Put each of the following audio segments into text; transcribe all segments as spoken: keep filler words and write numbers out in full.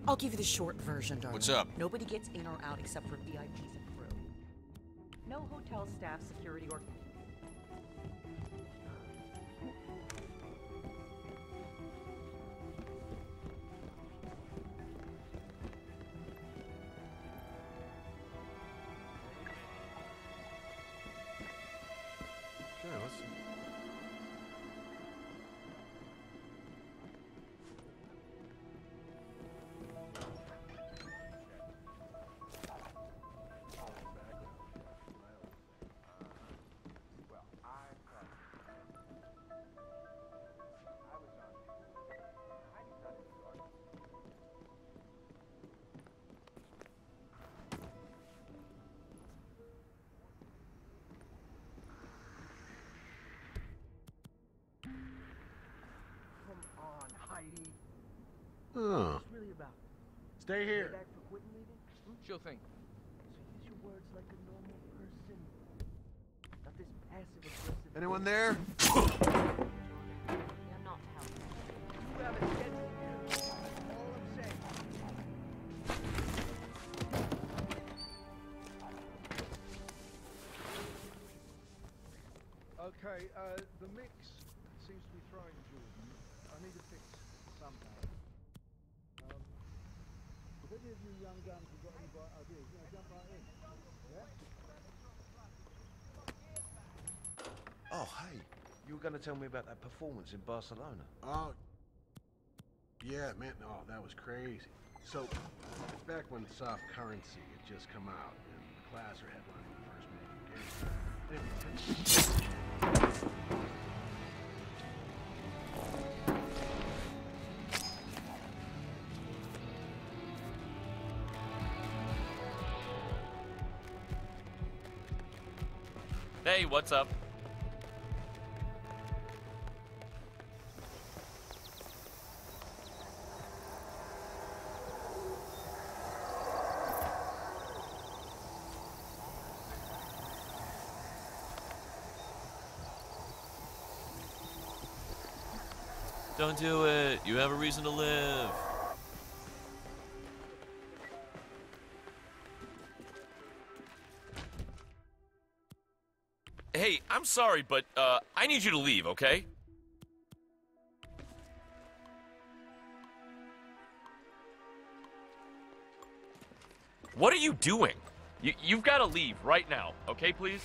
I'll give you the short version, darling. What's up? Nobody gets in or out except for V I Ps and crew. No hotel staff, security, or... Okay, let's... Oh. Really about? Stay here. Back for quitting leaving? Hmm? Sure thing. So use your words like a normal person. Not this passive aggressive. Anyone there? I'm not helping. You have a sense of humor. That's all I'm saying. Okay, uh, the mix seems to be throwing Jordan. I need a fix somehow. Um, if any of you young guns have got any bright ideas, you know, jump right in. Yeah? Oh, hey, you were going to tell me about that performance in Barcelona. Oh, yeah, man. Oh, that was crazy. So, back when soft currency had just come out, and the class are headlining the first major game. Hey, what's up? Don't do it. You have a reason to live. Hey, I'm sorry, but uh, I need you to leave, okay? What are you doing? You, you've got to leave right now, okay, please?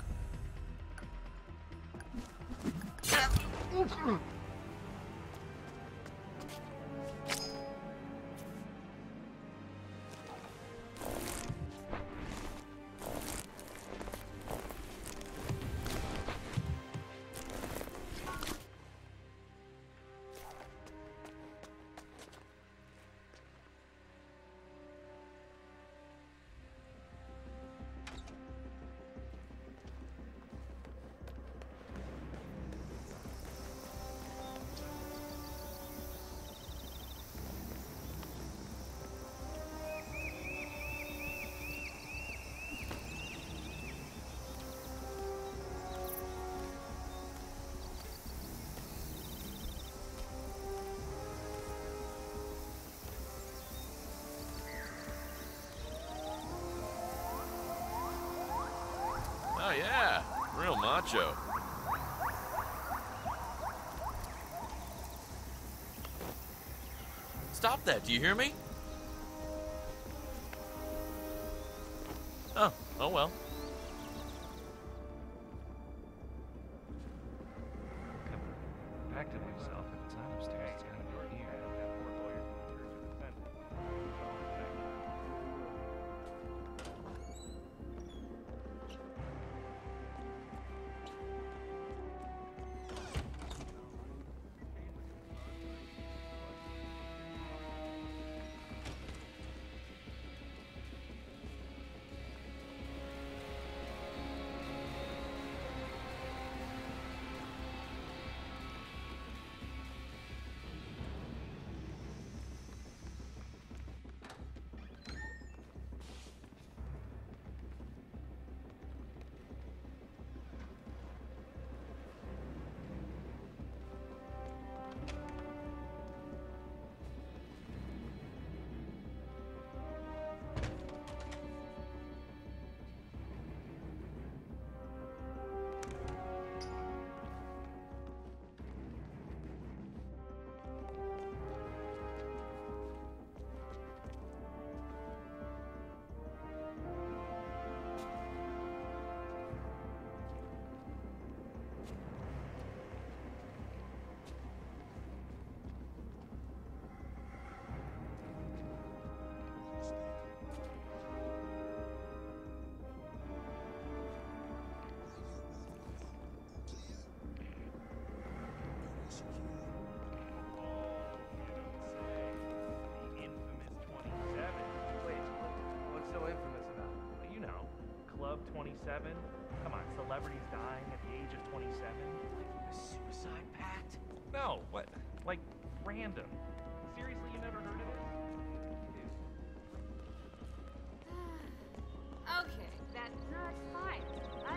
Oh, yeah. Real macho. Stop that, do you hear me? Oh, oh well. Back to himself at the time upstairs. It's gonna be here. twenty-seven? Come on, celebrities dying at the age of twenty-seven? A suicide pact? No, what? Like, random. Seriously, you never heard of this? Okay, that, no, it's fine. I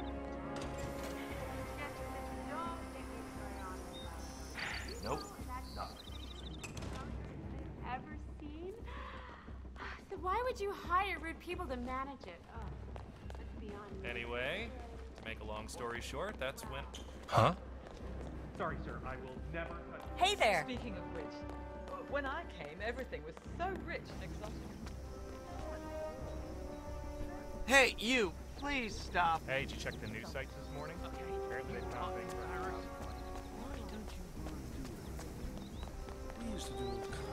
don't think it's very honest. Nope. Ever seen? So why would you hire rude people to manage it? Oh, that's beyond me. Anyway, to make a long story short, that's when... Huh? Sorry, sir, I will never touch... Hey there! Speaking of which, when I came, everything was so rich and exotic. Hey, you! Please stop. Hey, did you check the news sites this morning? Okay. Apparently they found things. Why don't you want to do it? We used to do it